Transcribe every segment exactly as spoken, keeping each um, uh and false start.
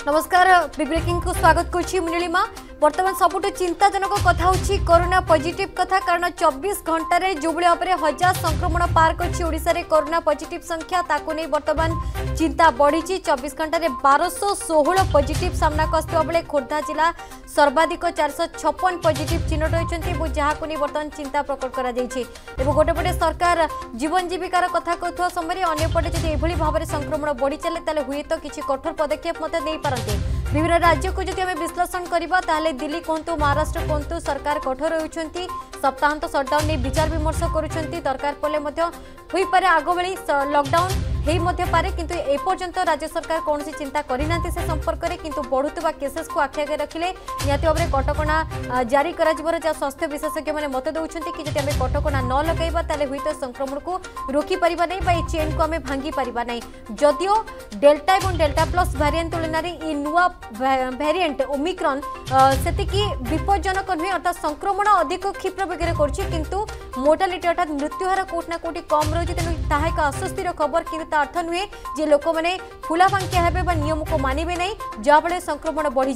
नमस्कार ब्रेकिंग को स्वागत करुच्ची नीलिमा। बर्तमान सबुठ चिंताजनक कथा होची कोरोना पॉजिटिव कथा कारण चौबीस घंटा रे जो भाव में हजार संक्रमण पार करछि ओडिसा रे कोरोना पॉजिटिव संख्या ताको नै बर्तमान चिंता बढ़ी। चौबीस घंटा रे बारश षोहल पॉजिटिव सामना को आसुवा बेले खोर्धा जिला सर्वाधिक चारश छप्पन पॉजिटिव चिन्हट होती जहाँ को नहीं बर्तमान चिंता प्रकट करा गोटे पटे सरकार जीवन जीविकार कथा कहुवा समय अंपटे जब यह भाव में संक्रमण बढ़ी चले हुए तो किसी कठोर पदक्षेप नहीं पारती। विभिन्न राज्य को जब आम विश्लेषण करवा दिल्ली कहतु महाराष्ट्र कहतु सरकार कठोर होती सप्ताहांत सटडाउन नहीं विचार विमर्श करुँच दरकार पड़े पारे आग भली लॉकडाउन हो पारे किंतु एपर्यंत राज्य सरकार कौन चिंता करना से संपर्क में किंतु बढ़ुवा केसेस को आखि आगे रखिले निहाती भाव में कटकणा जारी कर जहाँ स्वास्थ्य विशेषज्ञ मैंने मत दौरान कि जब आम कटकणा न लगेगा ताले हुई तो संक्रमण को रोकी पारिबा नहीं बा चेन को आम भांगी पारिबा नहीं। जदियो डेल्टा और डेल्टा प्लस भारिएंट तुलन में नुआ भारिएंट ओमिक्रॉन सेतिकी विपज्जनक नुहे अर्थात संक्रमण अधिक क्षिप्र बेगर कर मोर्टालिटी अर्थात मृत्युहार कोटना कोटी कम रही तेणु ताहा एक आश्वस्तिर खबर कि अर्थ नुहे जे लोक मैंने फुलाफांकिया हेबे नियम को मानिबे नहीं जहाँफल संक्रमण बढ़ी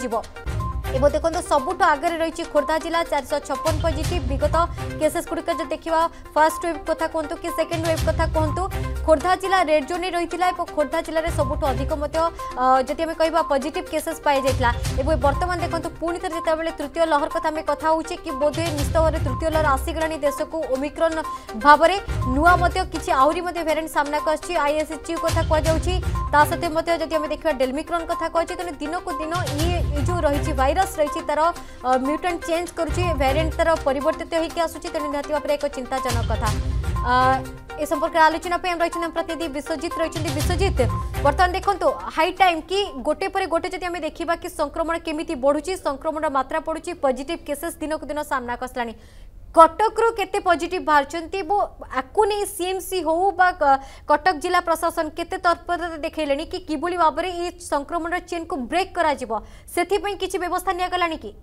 एवं देखो सबुठ आगे रही खोर्धा जिला चारश छप्पन पॉजिटिव विगत केसेस गुड़िक जो देखा फर्स्ट वेव कथा कहतु कि सेकेंड वेव कथा कहतु खोर्धा जिला रेड जोन रही है खोर्धा जिले में सबुठ अधिक जदि आम कह पॉजिटिव केसेस पाई जाता है। बर्तमान देखो पुणी थे जिते तृतीय लहर कथा आम कथा हो कि बोधे निश्चित भाव में तृतीय लहर आसीगला देश को ओमिक्रॉन भाव में नुआ कि आहरी भेरिएंट सामना को आसी आईएसएचयू कथा कहुच्छी सहित जब आम देखा डेलमिक्रॉन कथा कहे तेणु दिन को दिन ये जो रही भाइरस रही तार म्यूटेंट चेंज करुच्ची वेरिएंट तार परिवर्तित होकर आसूची तेणु निहाती भाव में एक चिंताजनक कथा। ए संपर्क आलोचना रही प्रतिनिधि विश्वजित रही। विश्वजित बर्तमान देखो हाई टाइम कि गोटे पर गोटे जब आम देखा कि संक्रमण केमी बढ़ुची संक्रमण मात्रा पड़ुची पॉजिटिव केसेस दिन को दिन सामना आसला कटक रू केते पॉजिटिव बाहर वो आपको नहीं सीएमसी हो बा कटक जिला प्रशासन केते तत्परता देखले कि किभली भाव में ये संक्रमण चेन को ब्रेक करा जिवो सेथि किछि व्यवस्था निया गलानी कि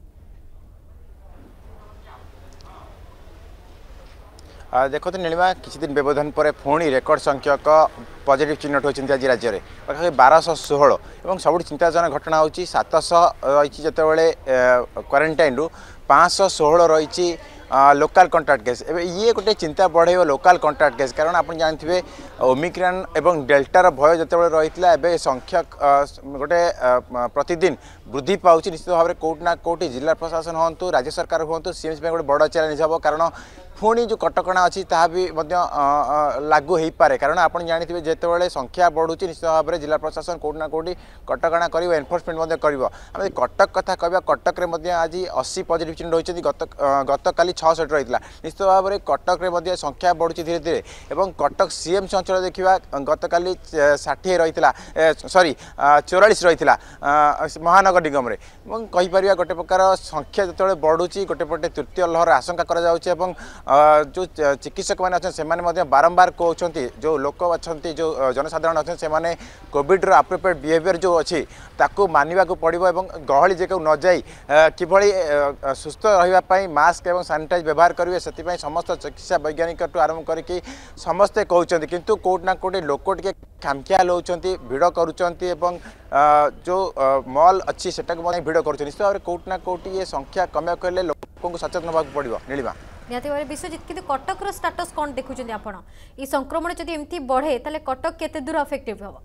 देखो तो नीलिमा किसी दिन व्यवधान पर पुणी रेकर्ड संख्यक पॉजिटिव चिन्हट होती आज राज्य में पाखा बारश षोहल और सब चिंताजनक घटना हो सातश रही जितेबाला क्वारंटाइन रु पाँच षोहल रही लोकल कंटाक्ट केस ये गोटे चिंता बढ़े लोकल कंटाक्ट केस कारण आप जानते ओमिक्रॉन एवं डेल्टार भय जिते रही है संख्यक गोटे प्रतिदिन वृद्धि पाँच निश्चित भाव में कौटना कौटी जिला प्रशासन हूँ राज्य सरकार हूँ सीएमसी गोटे बड़ चैलेंज हम कारण पुणी जो कटकणा अच्छी ता भी लागू हो पारे कारण आप जानते जितेबाला संख्या बढ़ुची निश्चित भाव में जिला प्रशासन कौटना कौटी कटकणा कर एनफोर्समेंट कर कटक कथा कह कटक में आज अस्सी पॉजिटिव चिन्ह रही गत गत काली छठ रही निश्चित भाव में कटक में संख्या बढ़ुची धीरे धीरे और कटक सीएमसी अंचल देखा गत काली षाठी रही सॉरी चौरालीस रही महानगर निगम में कहीपर गोटे प्रकार संख्या जो बढ़ुची गोटे पटे तृतीय लहर आशंका कर जो चिकित्सक मैंने अच्छे से बारंबार कहते जो लोक अच्छा जो जनसाधारण अच्छे से कोविड्र आप्रोप्रिएट बिहेवियर जो अच्छी ताकू मानवा पड़ो और गहली जगह न जाई किभली सुस्थ रही मास्क और सानिटाइज व्यवहार करेंगे से समस्त चिकित्सा वैज्ञानिक आरंभ करके समस्ते कहते किंतु कोटना कोटी लोक टे खामखियाल होती भिड़ करुँच जो मॉल अच्छी से भिड़ कर निश्चित भाव में कोटना कोटी ये संख्या कम कले लोक सचेतन होगा पड़ो नीलिमा निहाती भाव विश्वजित किंतु कटक स्टाटस कौन देखुं आपण ये संक्रमण जब एमती बढ़े ताले कटक केते दूर अफेक्टिव हो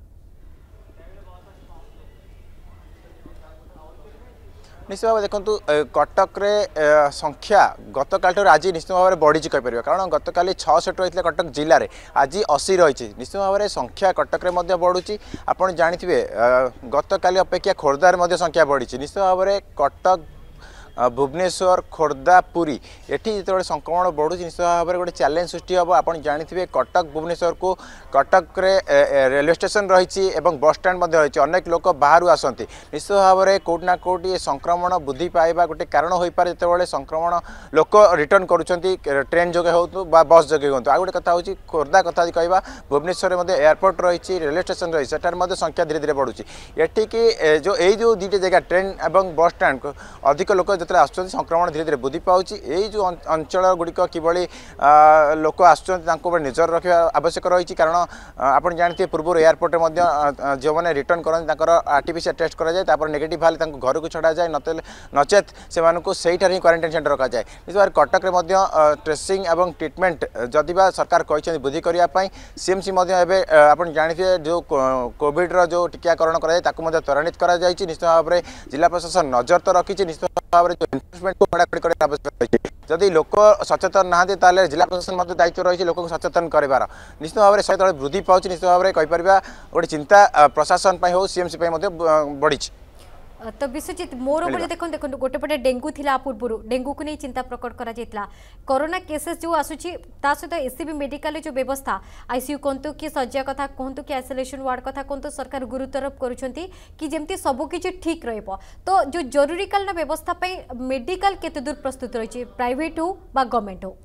निश्चित भाव देखो कटक रे संख्या गत काल आज निश्चित भाव में बढ़ी कहीपर कारण गत काली छठ रही कटक जिले में आज अशी रही निश्चित भाव में संख्या कटक में बढ़ुची आपड़ जानते गत काली अपेक्षा खोर्धार संख्या बढ़ी निश्चित भाव में कटक भुवनेश्वर खोर्धा पुरी एटी जो संक्रमण बढ़ू निश्चित भाव में गोटे चैलेंज सृष्टि हम आप जानते कटक भुवनेश्वर को कटक रेलवे स्टेशन रही बस स्टैंड रही अनेक लोक बाहर आसती निश्चित भाव में कौटना कौटी संक्रमण वृद्धि पाइबा गोटे कारण हो पाए जिते संक्रमण लोक रिटर्न करुँच ट्रेन जोगे हो बस जोगे हूँ आ गए कथा हूँ खोर्धा कथा कह भुवनेश्वर में एयरपोर्ट रही रेलवे स्टेशन रही सेठार संख्या धीरे धीरे बढ़ुची एटिकी जो यही जो दुईटे जगह ट्रेन और बस स्टैंड अधिक लोक जो आस संक्रमण धीरे धीरे वृद्धि पाँच यही जो अंचल गुड़िक किभली लोक आस नजर रखा आवश्यक रही कारण आप जानते पूर्व एयरपोर्ट में जो मैंने रिटर्न करते आरटीपीसीआर टेस्ट कराए नेगेटिव भाले घर को छड़ा जाए नचेत से ही क्वारंटाइन सेंटर रखा जाए निश्चित भाव कटक में ट्रेसिंग और ट्रिटमेंट जदि सरकार कहते वृद्धि करने सीएमसी आप जानते जो कोविड जो टीकाकरण कराए त्वरान्वित कर निश्चित भाव में जिला प्रशासन नजर तो रखी निश्चित भाव में जो एनफोर्समेंट को कड़ाकड़ी करने आवश्यक रही जदि लोक सचेतन नहांती ताले जिला प्रशासन दायित्व रही लोक सचेतन करार निश्चित भाव में सहित वृद्धि पाँच निश्चित भाव में कहीपर गोटे चिंता प्रशासन हो सीएमसी बढ़ी। तो विश्वजित मोर ऊपर देखो देखो गोटे पटे डेंगू थिला पूर्व डेंगू को नहीं चिंता प्रकट करा जायतला कोरोना केसेस जो आसुची ता सहित एससीबी मेडिकल जो व्यवस्था आईसीयू कहतु कि शज्या कथा कहतु कि आइसोलेशन वार्ड कथा कहतु सरकार गुरुत्वारोप करुछंती कि जेमती सब किछि ठीक रहइबो तो जो जरूरीकालीन व्यवस्था पई मेडिकल केते दूर प्रस्तुत रहिछि प्राइवेट हो बा गवर्नमेंट हो।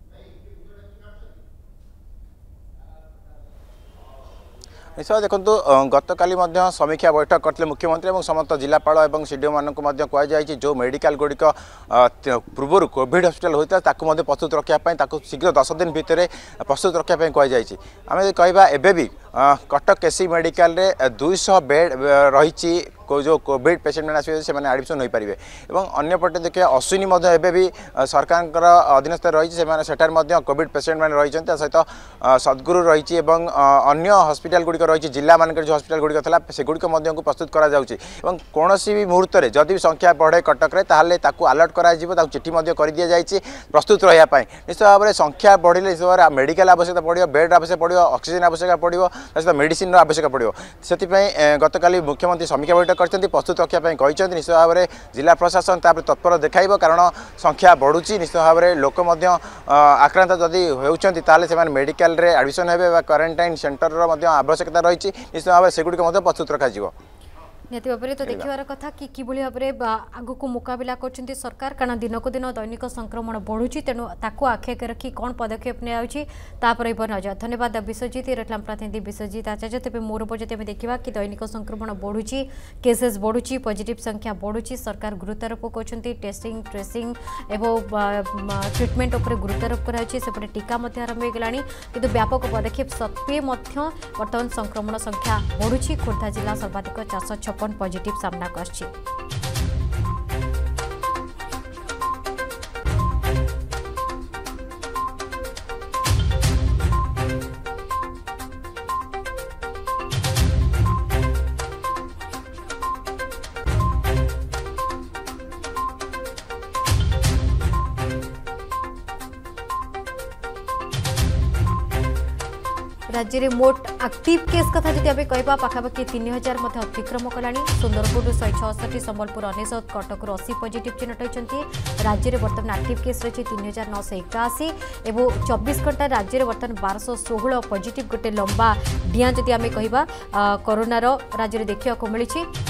निश्चय देखो गत काली समीक्षा बैठक करते मुख्यमंत्री और समस्त जिलापाल और सीडीओ मानक कहुई जो मेडिकल गुड़िक पूर्व कोविड हॉस्पिटल होता है प्रस्तुत रखापी शीघ्र दस दिन भितर प्रस्तुत रखापी कहुई आम कहवा एवं कटक एससी मेडिकल दुईश बेड रही जो कोविड पेसेंट मैंने आसवे से एडमिशन हो पारे और अंपटे देखिए अश्विनी भी सरकार अधीनस्थ रही से कोविड पेसेंट मैंने रही सहित सद्गुरु रही अन्य हॉस्पिटल गुड़िक रही जिला मानक जो हॉस्पिटल गुड़िक था से गुड़िक प्रस्तुत करा जाउछि एवं कोनोसी भी मुहूर्त में जदि भी संख्या बढ़े कटक ताहले ताकू अलर्ट करा चिठी कर दि जाइए प्रस्तुत रहा निश्चित भाव में संख्या बढ़े निश्चित भाव में मेडिकल आवश्यकता पड़ो बेड आवश्यक पड़ो ऑक्सीजन आवश्यकता पड़ो सहित मेडिसिन आवश्यक पड़ो से गत काली मुख्यमंत्री समीक्षा बैठक करछन्ती प्रस्तुत रखापी कहते निश्चित भाव में जिला प्रशासन तत्पर देखा कारण संख्या बढ़ुची निश्चित भाव में लोक आक्रांत जदि होती से मेडिकल एडमिशन हे क्वारंटाइन सेंटर आवश्यकता रही निश्चित भाव में सेगुड़ी प्रस्तुत रखा निहती भाव में तो देखिबार कथा कि किभली भाव में आगु को मुकाबला करछन्ती सरकार कारण दिन को दिन दैनिक संक्रमण बढ़ुची तेणु ताकू आखे रखी कौन पदक्षेप निपर नजर। धन्यवाद विश्वजित रटलाम प्रतिनिधि विश्वजित आचार्य तेज मोर उपर जब देखा कि दैनिक संक्रमण बढ़ुची केसेस बढ़ुची पॉजिटिव संख्या बढ़ुची सरकार गुरुत्वारोप कर टेस्टिंग ट्रेसिंग एवं ट्रिटमेंट उपर गुरुत्वारोप करपटे टीका आरंभ हो गलानी किंतु व्यापक पदक्षेप सत्वे बर्तमान संक्रमण संख्या बढ़ुची खोर्धा जिला सर्वाधिक चार सौ छप्पन पॉजिटिव सामना करछि। राज्य में मोट एक्टिव केस कथा जदि आम कहवा पाखापाखि तीन हजार अतिक्रम कलानी सुंदरपुर शहे छठी संबलपुर अनेशत कटक अशी पॉजिटिव चिन्हट होती राज्य में बर्तमान एक्टिव केस रही तीन हजार नौश एकाशी और चौबीस घंटा राज्य में बर्तमान बारश षोह पॉजिटिव गोटे लंबा डिया जदि आम कहवा कोरोनार राज्य में देखा मिली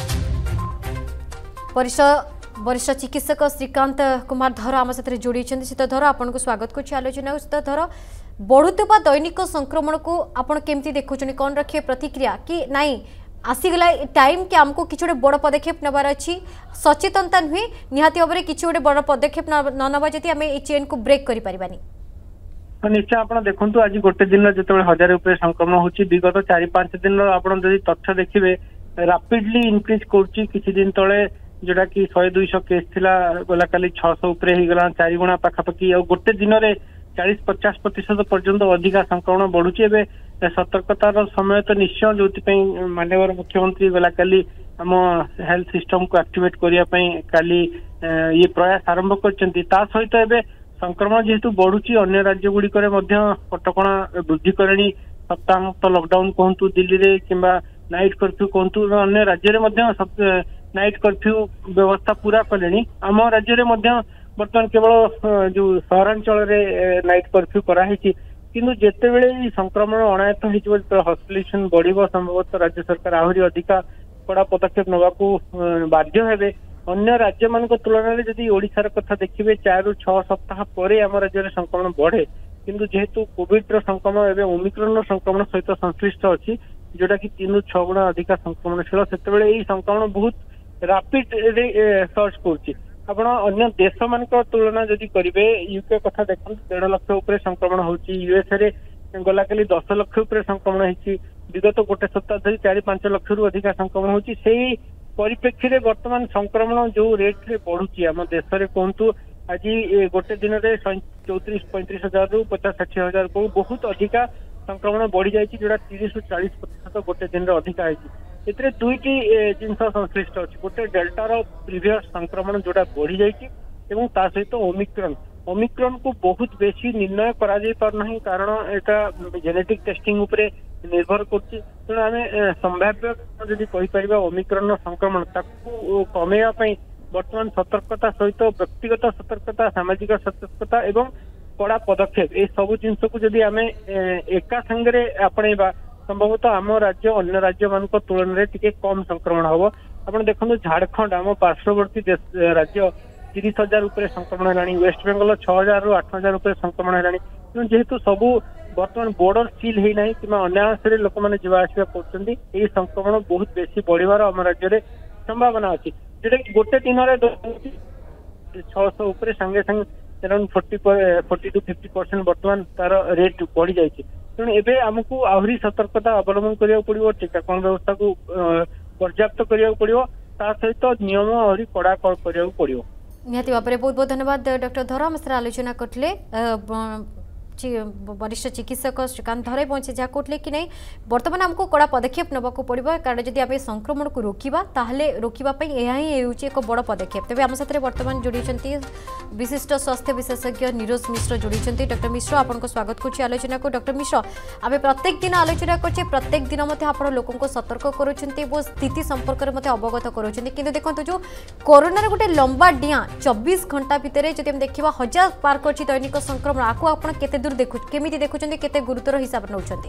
वरिष्ठ चिकित्सक श्रीकांत कुमार धर आम साथ जोड़ी शीत धर आपन को स्वागत कर आलोचना शीत धर बढ़ुवा दैनिक संक्रमण को आपण केमती देखुं कौन रखिए प्रतिक्रिया कि नाई आसीगला टाइम कि आमको किसी गोटे बड़ पदक्षेप नबार अच्छी सचेतनता नुहे निहाती भाव में किसी गोटे बड़ पदक्षेप न नवा जदि आम ए चेन को ब्रेक कर पारिबानी। निश्चय आप देखु आज गोटे दिन जो हजार उपर संक्रमण होची विगत चार पांच दिन आप तथ्य देखिए रापिडली इनक्रीज कर दिन तले जोटा कि शहे दुईश केस थिला गला काली छःश उपरे हो गला चार गुणा पाखापाखि और गोटे दिन में चालीस पचास प्रतिशत पर्यंत अधिका संक्रमण बढ़ुची एवं सतर्कतार समय तो निश्चय जो माननीय मुख्यमंत्री गला काली आम हेल्थ सिस्टम को एक्टिवेट करने काली ये प्रयास आरंभ करछन्ती ता सहित एवं संक्रमण जेहेतु बढ़ुची अन्य राज्य गुड़िक कटकणा वृद्धि करणी सप्ताह लॉकडाउन कहतु दिल्ली रे किंबा नाइट कर्फ्यू कहतु अन्य राज्य में नाइट कर्फ्यू व्यवस्था पूरा कले आम राज्य में बर्तमान केवल जो सहरांचल नाइट कर्फ्यू कराई किंतु जेते बेले संक्रमण अनायत हो हॉस्पिटलाइजेशन बढ़ संभवतः राज्य सरकार आहरी अधिका कड़ा पदक्षेप नवाकू बाध्य हेबे अन्य राज्य मान तुलन में जदि ओडिशार कथा देखिए चार रु छह सप्ताह पर आम राज्य संक्रमण बढ़े किंतु जेहेतु कोविड संक्रमण एवं ओमिक्रॉन संक्रमण सहित संश्लिष्ट अच्छी जोटा कि तीन रु छह गुणा अधिका संक्रमणशील से संक्रमण बहुत रापिड सर्च कर ଆପଣ ଅନ୍ୟ ଦେଶ ମାନଙ୍କ ତୁଳନା ଯଦି କରିବେ ୟୁକେ କଥା ଦେଖନ୍ତୁ ଦେଢ ଲକ୍ଷ ଉପରେ ସଂक्रमण ହଉଛି ୟୁଏସଏ ରେ ଗଲା କାଲି ଦଶ ଲକ୍ଷ ଉପରେ ସଂक्रमण ହେଇଛି विगत गोटे सप्ताह धरी चार पांच लक्ष रु अधिक संक्रमण होची सेही परिप्रेक्षी वर्तमान संक्रमण जो रेट रे बढ़ुची आम देश में कहतु आज गोटे दिन में चौतीस पैंतीस हजार रु पचास षाठी हजार को बहुत अधिका संक्रमण बढ़ी जाइए जोड़ा तीस रु चालीस प्रतिशत गोटे दिन में अधिका है दुईटी जिन संश्लिष्ट अच्छी गोटे डेल्टार प्रिवियस संक्रमण जोड़ा बढ़ी जाइए सहित ओमिक्रॉन ओमिक्रॉन को बहुत बेसी निर्णय करा जाई पार नहीं कारण एटा जेनेटिक टेस्टिंग उपरे निर्भर करछि तेणु आम संभाव्य जदि कहि परिबा ओमिक्रॉन संक्रमण ताकू कमेया पई वर्तमान सतर्कता सहित व्यक्तिगत सतर्कता सामाजिक सतर्कता एवं कड़ा पदक्षेप ए सब जिनस को जदि आम एका संगे आपणेबा संभवतः आम राज्य अन्य राज्य मान तुलन में टिके कम संक्रमण हम आप देखो झारखंड आम पार्श्ववर्ती राज्य तीस हजार उपरे संक्रमण है वेस्ट बेंगल छह हजार रु आठ हजार उपरे संक्रमण है तेणु जेहेतु सबू बर्तमान बॉर्डर सील होना कि अन्यास लोक मैंने जावासवा कर संक्रमण बहुत बेसी बढ़िवार आम राज्य में संभावना अच्छी जोटा कि गोटे दिन में छःश उपरे संगे संगे around forty forty to fifty percent बर्तमान तार रेट बढ़ी जाइए तेणु एबे आमको आहरी सतर्कता अवलंबन करिया पड़िबो टीकाकरण व्यवस्था को पर्याप्त करिया पड़िबो ता सहित नियम आहरी कड़ा करिया पड़िबो निहाती भाव में बहुत बहुत धन्यवाद डॉक्टर धरा आम सर आलोचना करते वरिष्ठ चिकित्सक श्रीकांत धरे पहुंचे जहाँ कहते कि नहीं बर्तमान आमको कड़ा पदक्षेप नवाक पड़ो कारण जदि आम संक्रमण को रोकवा ताहले रोकवाई यह ही एक बड़ पदक्षेप तेज आम साथ बर्तमान जोड़ी विशिष्ट स्वास्थ्य विशेषज्ञ नीरज मिश्र जोड़ी डॉक्टर मिश्र आपको स्वागत करुच्ची आलोचना को डॉक्टर मिश्र आम प्रत्येक दिन आलोचना करछे प्रत्येक दिन आप लोक सतर्क करुँच स्थिति संपर्क में अवगत करुँच कि देखो जो कोरोना गोटे लंबा डिया चौबीस घंटा भितर जब देखा हजार पार कर दैनिक संक्रमण आपको आप केते दूर देखु केमिति देखुछन्ते केते गुरुतर हिसाब नउछन्ते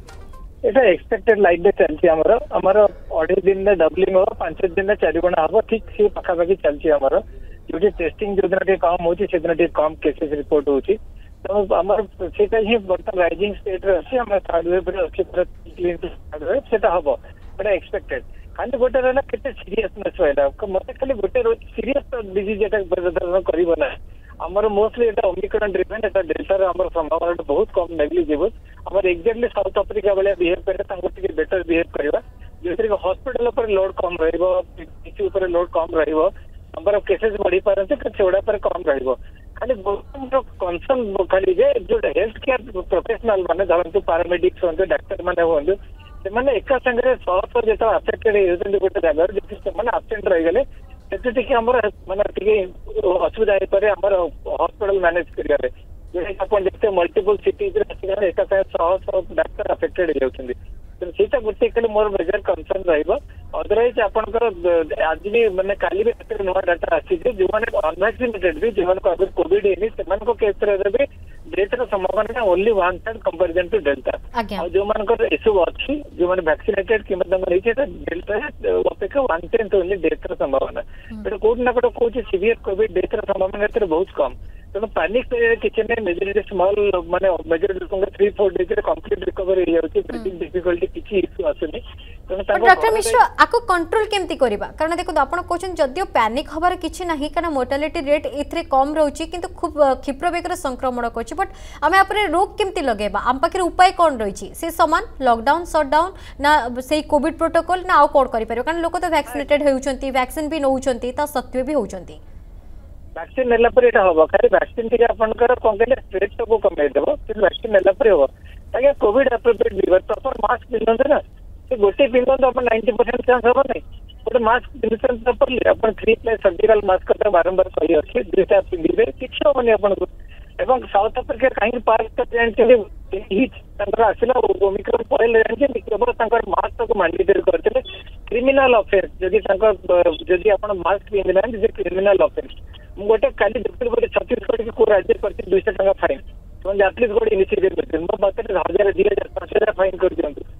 एटा एक्सपेक्टेड लाइट डे चलछि हमर हमर अढ़ाई दिन में डबलिंग हो पांच दिन में चार गुणा हबो ठीक से पाखा पाखी चलछि हमर जो टेस्टिंग जो दिन कम होछि से दिन कम केसेस रिपोर्ट होछि तो हमर सेटा ही बर्तमान राइजिंग स्टेट रे अछि हमर थर्ड वेव रे अछि पूरा क्लीन थर्ड वेव सेटा हबो बड़ा एक्सपेक्टेड खाली गोटे रहला केते सीरियसनेस होइला मते खाली गोटे रोज सीरियस डिजीज एटा बर्दाश्त करिबो ना आमर मोस्टली एटा ओमिक्रॉन ड्रिवेन एटा डेल्टा रे हमर संभावना बहुत कम नेग्लिजिबल हमर एग्जैक्टली साउथ अफ्रीका वाले बिहेव करे तांको टिके बेटर बिहेव करबा जेतरे हॉस्पिटल पर लोड कम रहइबो पीसी ऊपर लोड कम रहइबो नंबर ऑफ केसेस बढ़ी पारते छोड़ा पर कम रहइबो खाली बहुत कंसर्न खाली जे जो हेल्थ केयर प्रोफेशनल माने धरंतु पैरामेडिक्स होंगे डॉक्टर माने होंगे से माने एका संगे सौ सौ जेता अफेक्टेड होते गोटे जगह जे से माने एब्सेंट रह गले से हमर माने असुविधा हो पारे हमर हॉस्पिटल मैनेज करियारे जे अपन देखते मल्टीपल सिटीज रे एका संगे सौ सौ डॉक्टर अफेक्टेड हो जाउछन्ती तो सेटा गोटे खाली मोर मेजर कंसर्न रहइबो अदरवाइज आपनकर आज भी माने काली भी एते नवा डाटा आछि जे जो माने अनवैक्सीनेटेड भी जेमन को अगर कोविड एनी सेमन को केस रे भी डेथ रो संभावना only one third comparison to delta और जो मानकर इशू अछि जो माने वैक्सीनेटेड कि मतलब रही है डेल्टा अपेक्षा वन टेंथ ओनली डेथ रो संभावना तो कोड ना कोड कोच सीवियर कोविड डेथ रो संभावना एते बहुत कम तेणु पानिक किसी ने मेजोरिटी स्मॉल माने मेजोरिटी लोगों थ्री फोर डेज रे कंप्लीट रिकवरी हो जाउछि ब्रीथिंग डिफिकल्टी किछि इशू आसुनी डॉक्टर मिश्र आको कंट्रोल केमती करबा कारण देखो आपण क्वेश्चन जदियो पैनिक हबार किछि नाही कारण मोर्टालिटी रेट एथरे कम रहउछि किंतु खूब क्षिप्र वेगर संक्रमण करछि बट आमे आपरे रोक केमती लगेबा आम पाखे उपाय कोन रहिछि से समान लॉकडाउन शटडाउन ना से कोविड प्रोटोकॉल ना आउ कोड करि परियो कारण लोक तो वैक्सीनेटेड होउछन्ती वैक्सीन भी नउछन्ती ता सत्वे भी होउछन्ती वैक्सीन नेला पर एटा होबो खाली वैक्सीन के आपनकर कोंगले स्ट्रेस को कमे देबो फिर वैक्सीन नेला पर होबो ताकि covid appropriate behaviour proper mask पिनंदे ना से गोटे पिनंदे अपन नाइंटी परसेंट चांस होबो नै गोटे मास्क पिनसन प्रॉपरली अपन थ्री प्ले सर्जिकल मास्क का बारंबार कहि अछि दुटा पिनदिबे किछ होबनी अपन एवं साउथ अफ्रीका कहीं पार्क कर जानते हिच तंत्र आसिला ओमिक्रॉन पहिले जानते केवल तंकर मास्क को मैंडेटरी करते क्रिमिनल ऑफेंस जदि तंकर जदि अपन मास्क पिनदिना जे क्रिमिनल ऑफेंस गोटे काली देखते गोटे छत्तीसगढ़ के को राज्य करते दुई सौ टका फाइन तो एटलिस्ट गोटे इनिशिएटिव करते मो बात हजार दुई हजार पांच हजार फाइन कर दियंतु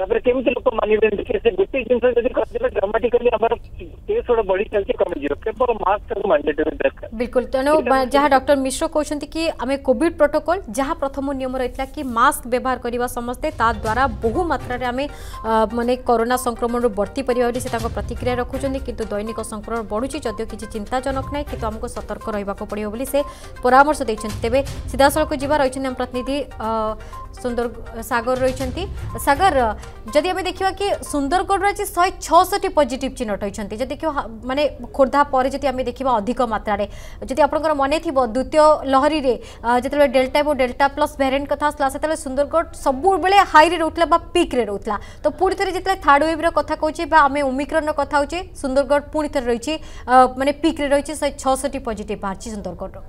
तापर केमिति लोक मानिबे कि से गोटे जिंस जदि करदेबे ड्रामाटिकली हमर केस थोड़ा बढ़ी चलछि कम जीरो केवल मास्क को मैंडेटरी दरकार बिल्कुल तेणु जहाँ डॉक्टर मिश्र कहते कि आम कोविड प्रोटोकॉल जहाँ प्रथम नियम रही कि मास्क व्यवहार करवा समस्ते ता द्वारा बहु मात्रा आम माने कोरोना संक्रमण बढ़ती परिवार से प्रतिक्रिया रखुच्च किंतु दैनिक संक्रमण बढ़ुची जदिव किसी चिंताजनक ना कि आमको सतर्क रहा पड़ो बोली से परामर्श देते तेज सीधा सड़क जी रही आम प्रतिनिधि सुंदर सागर रही सागर जदि आम देखा कि सुंदरगढ़ आज शहे छठी पॉजिटिव चिन्हट होती जब देखिए माने खोर्धा पर जब आम देखा अधिक मात्रा जब आपंकर मन थी द्वितीय लहरी में जो डेल्टा और डेल्टा प्लस भेरिएंट कथा से सुंदरगढ़ सब हाई रोला पिक रे रोला तो पुणी थे जो थार्ड वेव कथा कहे आम ओमिक्रन कथा हो सुंदरगढ़ पुणी थे रही माने पिक रे रही शहे छठी पॉजिटिव बाहर सुंदरगढ़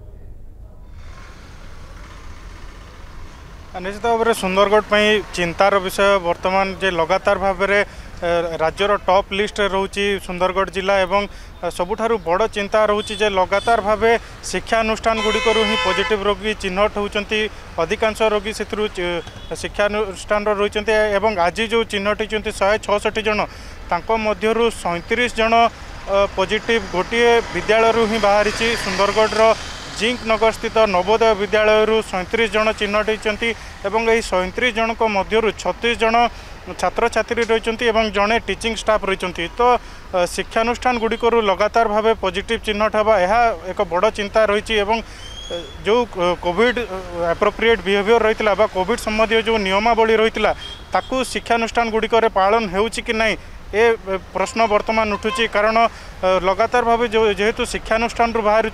निश्चित भाव में सुंदरगढ़ चिंतार विषय बर्तमान जे लगातार भाव में राज्यर टॉप लिस्ट रोची सुंदरगढ़ जिला एवं सबुठारु बड़ चिंता रोची जे लगातार भाव शिक्षानुष्ठान गुड़िकर ही पॉजिटिव रोगी चिन्हट होती अधिकांश रोगी से शिक्षानुष्ठान रही एवं आज जो चिन्हट होती शहे छठी जन मध्यरु सैंतीस जन पॉजिटिव गोटे विद्यालय ही बाहरी सुंदरगढ़ जिंक नगर स्थित नवोदय विद्यालय सैंतीस जन चिन्हट होती सैंतीस जन मध्यरु छत्तीस जन छात्र छात्री रही जड़े टीचिंग स्टाफ रही तो शिक्षानुष्ठान गुड़िकर लगातार भाव पॉजिटिव चिन्हट हवा यह एक बड़ चिंता रही जो कोविड एप्रोप्रिएट बिहेवियर रही है कोविड संबंधी जो नियमावली रही है शिक्षानुष्ठान गुड़िकर पालन हो कि नहीं ए प्रश्न वर्तमान उठुची कारण लगातार भाव जो जेहेतु शिक्षानुष्ठान बाहर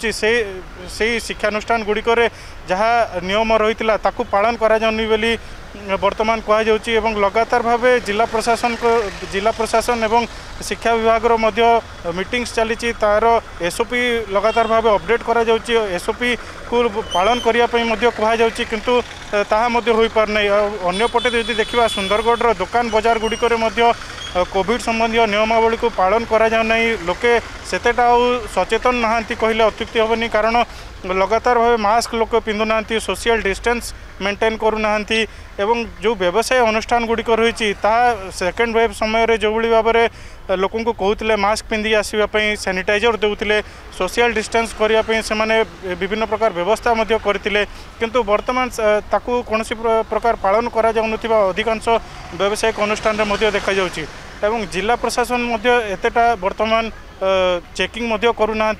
से शिक्षानुष्ठान गुड़िकर जहाँ नियम रही है पालन करा जाउनी बोली वर्तमान कहुच्छी एवं लगातार भाव जिला प्रशासन को जिला प्रशासन एवं शिक्षा विभाग मीटिंग्स चली तार एसओपी लगातार भाव अपडेट करा जाउची एसओपी को पालन करने कहुच्छी किंतु ताहा हो पारना अंपटे जब देखा सुंदरगढ़ दुकान बजार गुड़िकर कोविड संबंधी नियमावली को पालन करा जाउ नहीं लोके सेतेटा सचेतन नहांती कहले अत्युक्ति हेनी कारण लगातार भाव मास्क लोक पिंधु ना सोशल डिस्टेंस मेंटेन करूना एवं जो व्यवसाय अनुष्ठान गुड़िक रही सेकेंड वेव समय जो भाव में लोक कहते मास्क पिंधि आसवाई सैनिटाइजर देते सोशल डिस्टेंस करने से विभिन्न प्रकार व्यवस्था करते किंतु वर्तमान ताकू कौन प्रकार पालन करा जाउनथिबा अधिकांश व्यावसायिक अनुष्ठान में देखा जाउची एवं जिला प्रशासन एतेटा वर्तमान चेकिंग करूना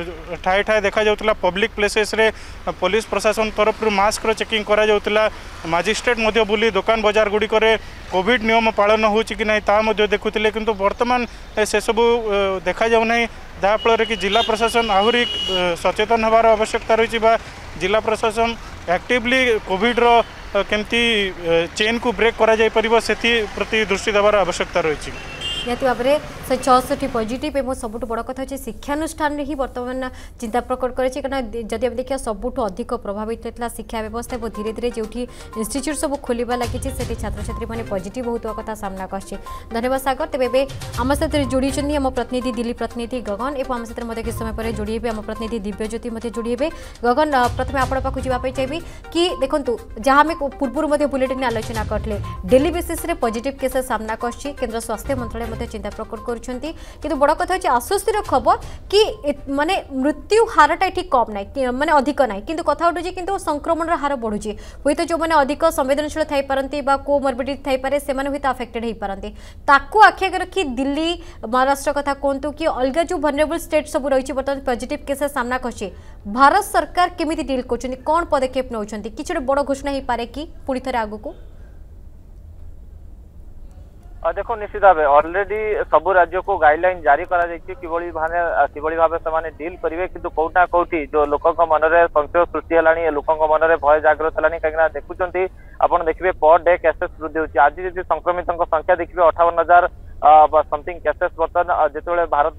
ठाए ठाए देखा जाउतला पब्लिक प्लेसेस रे पुलिस प्रशासन तरफ मास्क रो चेकिंग करा जाउतला मजिस्ट्रेट मध्य बुली दुकान बाजार गुड़ी करे कोविड नियम पालन होची कि नहीं ता मध्य देखुतिले किंतु वर्तमान से सब देखा जाउ नहीं जहाँफल कि जिला प्रशासन आहुरी सचेतन होबार आवश्यकता रही जिला प्रशासन एक्टिवली कोविड रो केमती चेन को ब्रेक करा जाय परिबो सेथि प्रति दृष्टि देवार आवश्यकता रही निहत भाव में से छठी पॉजिटिव और सबुठ बड़ कथा अच्छे शिक्षानुष्ठान ही बर्तमान चिंता प्रकट करेछि कारण जदि हम देखिए सबुठ अधिक प्रभावित होता शिक्षा व्यवस्था और धीरे धीरे जो इन्स्टिट्यूट सब खोलवा लगी से छात्र छात्री मैंने पॉजिटिव होता कथा सामना कर धन्यवाद सागर तेरे आम सहित जोड़ी आम प्रतिनिधि दिल्ली प्रतिनिधि गगन और आम सहित किस समय पर जोड़ी आम प्रतिनिधि दिव्यज्योति जोड़ी गगन प्रथम आपण पाक जावाई चाहिए कि देखो जहाँ आम पूर्व बुलेटिन आलोचना करते डेली बेसीस पॉजिटिव केसेस सामना कर केन्द्र स्वास्थ्य मंत्रालय चिंता प्रकट करुँच कि बड़ कथा अच्छे आश्वस्तिर खबर कि माने मृत्यु हारटा ये कम ना माने अधिक ना कि कथा उठुची कि संक्रमण हार बढ़ुची हुई तो जो मैंने अधिक संवेदनशील थी पारती कोमोर्बिडिटी थी पारे से हुई अफेक्टेड हो पारती ताकू आखि आगे रखी दिल्ली महाराष्ट्र कथा कहतु कि अलग जो भनरेबल स्टेट सब रही बर्तमान पॉजिटिव केसेस सामना कर भारत सरकार केमिति डील कर कौन पदक्षेप नौ कि बड़ घोषणा हो पारे कि पुणी थे आग को देखो निश्चित भाव ऑलरेडी सबु राज्य को गाइडलाइन जारी करा किभली भाव से डील करेंगे कि कौटा कौटी जो लोक मन में संशय सृष्टि है लोक मन में भय जागृत है कहीं देखुं आपड़ देखिए पर डे केसेस वृद्धि होती आज जब संक्रमित संख्या देखिए अठावन हजार समथिंग केसेस बर्तमान जो भारत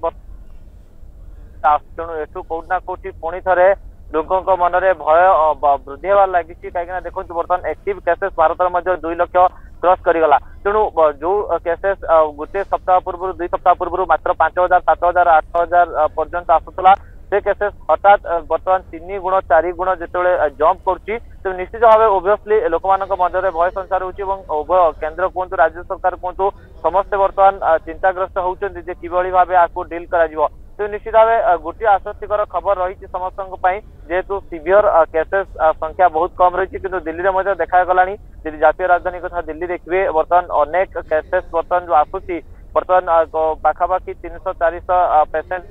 तेणु एठू कौटना कौटी पुणी थे लोकों मन में भय वृद्धि होवार लगी कहीं देखो बर्तमान एक्टिव केसेस भारत में दुई लक्ष क्रॉस करीगला तेणु जो केसेस गोटे सप्ताह पूर्व दुई सप्ताह पूर्व मात्र पांच हजार सात हजार आठ हजार पर्यंत आसूला से केसेस हठात बर्तमान तीन गुण चार गुण जिते जंप करुच्ची तो निश्चित भाव ओबियसली लोक मध्य भय संसार होची उभय केंद्र कहतु राज्य सरकार कहतु समस्ते बर्तमान चिंताग्रस्त होती कि भाव आपको डील कर तो निश्चित भाव गोटे आश्वस्तिकर खबर रही समस्त जेहेतु सीवियर केसेस संख्या बहुत कम रही किंतु दिल्ली में देखा गला जातीय राजधानी कथा दिल्ली देखिए बर्तमान अनेक केसेस बर्तमान जो आसूची बर्तमान पाखापाखि तीन सौ चार पेसेंट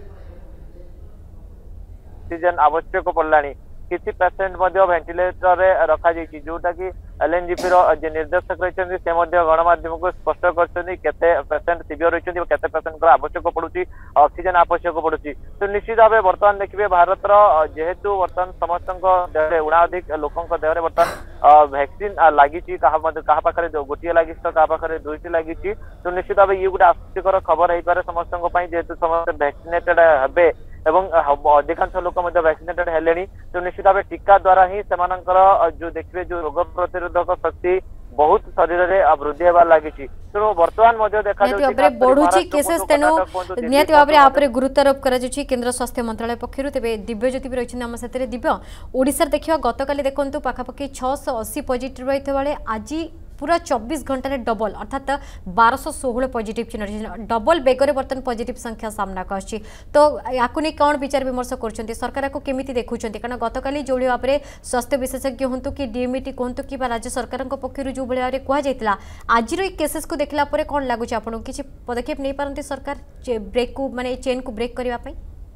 ऑक्सीजन आवश्यक पड़ला किसी पेसेंट वेंटिलेटर रे रखा जाइए जोटा कि एलएनजीपी रो निर्देशक रही से गणमाध्यम को स्पष्ट करते पेसेंट सिवियर रही केते पेसेंट आवश्यक पड़ुची ऑक्सीजन आवश्यक पड़ुची तो निश्चित भाव बर्तमान देखिए भारत जेहेतु बर्तमान समस्त देहरे उणाधिक लोकों देहरे बर्तमान वैक्सीन लगी क्या पाखे गोटे लगी तो क्या पाखे दुईटी लगी तो निश्चित भाव ये गोटे आश्चर्यकर खबर हो पारे समस्त जेहेतु समस्त वैक्सीनेटेड हे एवं अधिकांश लोक वैक्सीनेटेड हेले तो निश्चित भाव टीका द्वारा ही सेमानंकर जो देखिए जो रोग प्रतिरोधक शक्ति बहुत शरीर में वृद्धि होगा लगी तेणु बर्तमान देखा बढ़ुची केसेस तेणु निहाती भाव में आप गुरुत्वारोप कर केन्द्र स्वास्थ्य मंत्रालय पक्षर तेज दिव्यज्योति भी रही आम साथ दिव्य ओडिशा देखा गतकाली देखो पाखापाखि छःश अशी पॉजिटिव रही बेले आज पूरा चौबीस घंटे डबल अर्थात बारश षोह पॉजिटिव चिन्ह डबल बेगर बर्तमान पॉजिटिव संख्या सामना को आसी तो या कौन विचार विमर्श कर सरकार को केमी देखुं कारण गतकाली जो भाव में स्वास्थ्य विशेषज्ञ हूँ कि डीएमईटी कहतु कि राज्य सरकार पक्षर जो भाव में कहुला आज केसेस को देखला कौन लगुच आपको किसी पदक्षेप नहीं पारती सरकार ब्रेक को माने चेन को ब्रेक करने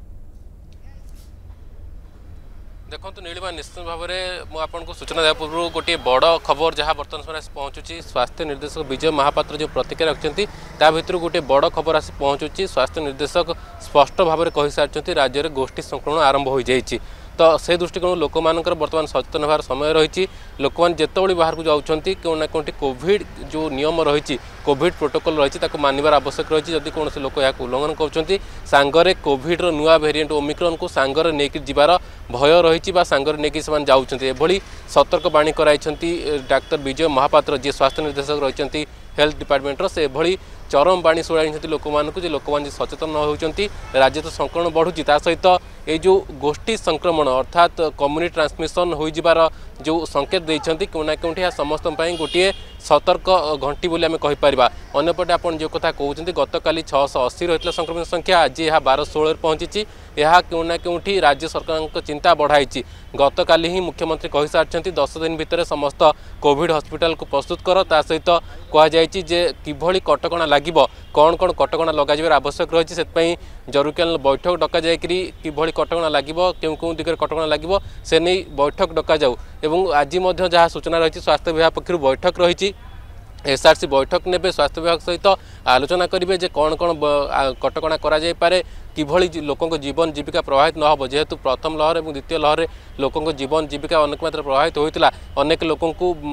देखो नीलिमा निश्चित भाव में मुझे सूचना देवा पूर्व गोटे बड़ खबर जहाँ बर्तमान समय पहुँचुची स्वास्थ्य निर्देशक विजय महापात्र जो प्रतिक्रिया रखिंट ता भर गोटे बड़ खबर आसी पहुँचुची स्वास्थ्य निर्देशक स्पष्ट भाव में कही सारी राज्य में गोष्ठी संक्रमण आरंभ हो जाइए तो से दृष्टिकोण लोक मानकर बर्तमान सचेतन होवार समय रही लोक मैंने जितेबाला बाहर को जाऊँच कौन ना कौटी कोविड जो नियम रही कोविड प्रोटोकॉल रही मानवर आवश्यक रही जदि कौन लोक यहाँ उल्लंघन कर सांगरे कोविड रो नुआ वेरिएंट ओमिक्रॉन को सांगरे नहीं जीवार भय रही सांगरे नहीं से जाऊँगी सतर्क बाणी कराई डाक्तर विजय महापात्र जी स्वास्थ्य निर्देशक रही हेल्थ डिपार्टमेंटर से भली चरम बाणी शुणाई लोक मानक लोक मैंने सचेतन होती राज्य तो संक्रमण बढ़ुची ता सहित ये जो गोष्ठी संक्रमण अर्थात कम्युनिटी ट्रांसमिशन हो जिबार जो संकेत देइछंती कोना कोठी या समस्त पई गोटे सतर्क घंटी बोली आम कहीपर अंपटे आप जो कथा कहते गतकाली छःश अशी रही संक्रमित संख्या आज यह बारह षोह पहुंची यह कोना कोठी राज्य सरकार चिंता बढ़ाई गतकाली ही मुख्यमंत्री कही सारी दस दिन भितर समस्त कोविड हॉस्पिटल को प्रस्तुत कर ता सहित कहुई जे किभली कटकणा लागिबो कौन कौन कटकणा लगाइबार आवश्यक रही से जरूरीकालीन बैठक डका जाए किभली कटकणा लागिबो केउ केउ दिगरे कटकणा लागिबो से नहीं बैठक डका जाऊ एवं आज जहाँ सूचना रही स्वास्थ्य विभाग पक्षर बैठक रही एसआरसी बैठक ने स्वास्थ्य विभाग सहित आलोचना करेंगे जे कौन कौन कटकणा करा जाय पारे किभली लोकों जीवन जीविका प्रभावित न हो जेहेतु प्रथम लहर और द्वितीय लहर लोकों जीवन जीविका अनेक मात्रा प्रभावित होता अनेक लोकों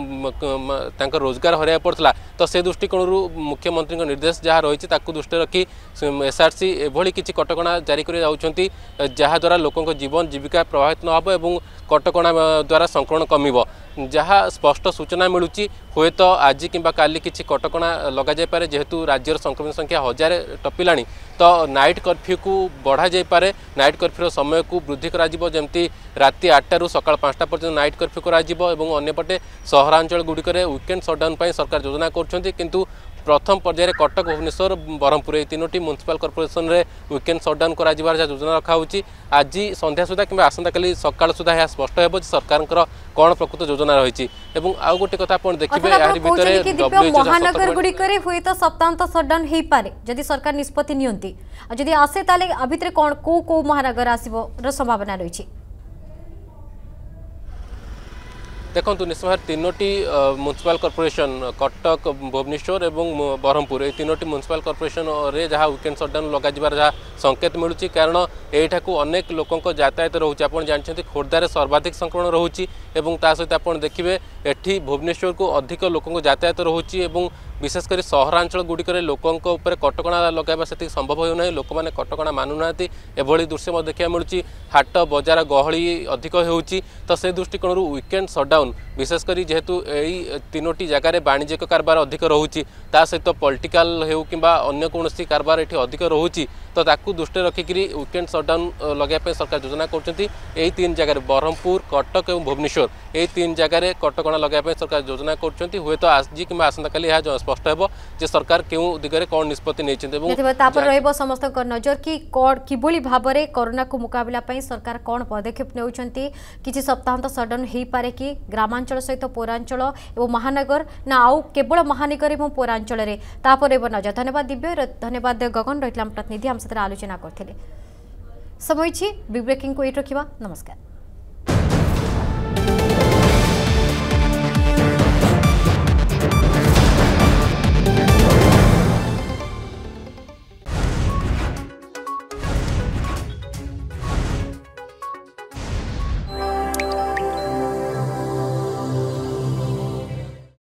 को रोजगार हर पड़ता तो से दृष्टिकोण मुख्यमंत्री निर्देश जहाँ रही दृष्टि रखी एसआरसी एभली किसी कटकणा जारी कर जहाद्वारा लोकों जीवन जीविका प्रभावित न हो एवं कटकणा द्वारा संक्रमण कमिब जहाँ स्पष्ट सूचना मिलूँ हुए तो आज कि काली किसी कटकणा लग जाए जेहेतु राज्यर संक्रमित संख्या हजार टपिला तो नाइट कर्फ्यू को बढ़ा जाई पारे नाइट कर्फ्यू समय को वृद्धि करा जिवो जेमती राति आठटा सकाळ पाँचटा पर्यंत नाइट कर्फ्यू करा जिवो एवं अन्यपटे सहरांचल गुड़िक वीकेंड सटडाउन पर सरकार योजना करछन्ती किंतु प्रथम पर्यायर कटक भुवनेश्वर ब्रह्मपुर ये तीनोटी म्युनिसिपल कॉर्पोरेशन रे वीकेंड सटडाउन करा जिवार जा योजना रखा होची आज संध्या सुधा कि आसंता काली सकाळ सुधा यह स्पष्ट हेबो सरकार कौन प्रकृत योजना रही एवं आउ गोटे कथा आपण देखिबे यार भितरे डब्ल्यूएचओ महानगर गुडी करे हुए तो सप्ताहांत सटडाउन हेई पारे जदि सरकार निष्पत्ति नियंती जदि आसे ताले आ भितरे कोन को को महानगर आसीबो र संभावना रही देखो निश्चय तीनोटी म्युनिसिपल कॉर्पोरेशन कटक भुवनेश्वर और ब्रह्मपुर ये तीनोटी म्युनिसिपल कॉर्पोरेशन रे जहाँ वीकेंड सटडाउन लगाजिबार जहाँ संकेत मिलूँ कारण एठा अनेक लोकों यातायात रोचे आप जानते खोर्धार सर्वाधिक संक्रमण रोचे सहित आप देखिए एठी भुवनेश्वर को अधिक लोकों यातायात रोचे विशेषकर सहरांचल गुड़िक लोकों कटकणा लगाइबा से संभव होना लोक मैंने कटकणा मानुना एभली दृश्य देखा मिलूँ हाट बजार गहली अधिक होउची तो से दृष्टिकोण वीकेंड सटडाउन विशेषकर जेहेतु यही तीनोटी जगार वाणिज्यिक कारबार अधिक रोचे ता सहित पॉलिटिकल हो कि अन्य कौन कारबार ये अधिक रोचे तो ताकू दृष्टि रखिक वीकेंड सटडाउन लगाइए सरकार योजना कर तीन जगह ब्रह्मपुर कटक और भुवनेश्वर यही तीन जगह कटकणा लगाइए सरकार योजना कर हुए तो आज कि आसंता काली यह स्पष्ट हो जे सरकार क्यों दिगरे कौन निष्पत्ति नहीं समस्त नजर कि किभली भाव में कोरोना को मुकाबला सरकार कौन पदक्षेप नेउछंती किछि सप्ताहांत सडन हो पारे कि ग्रामांचल सहित पौरांचल और महानगर ना आउ केवल महानगर और पौरांचल रे तापर नजर। धन्यवाद दिव्य, धन्यवाद गगन रहितला प्रतिनिधि हम सहित आलोचना करथिले। समय छि बिग ब्रेकिंग को एट रखिबा। नमस्कार।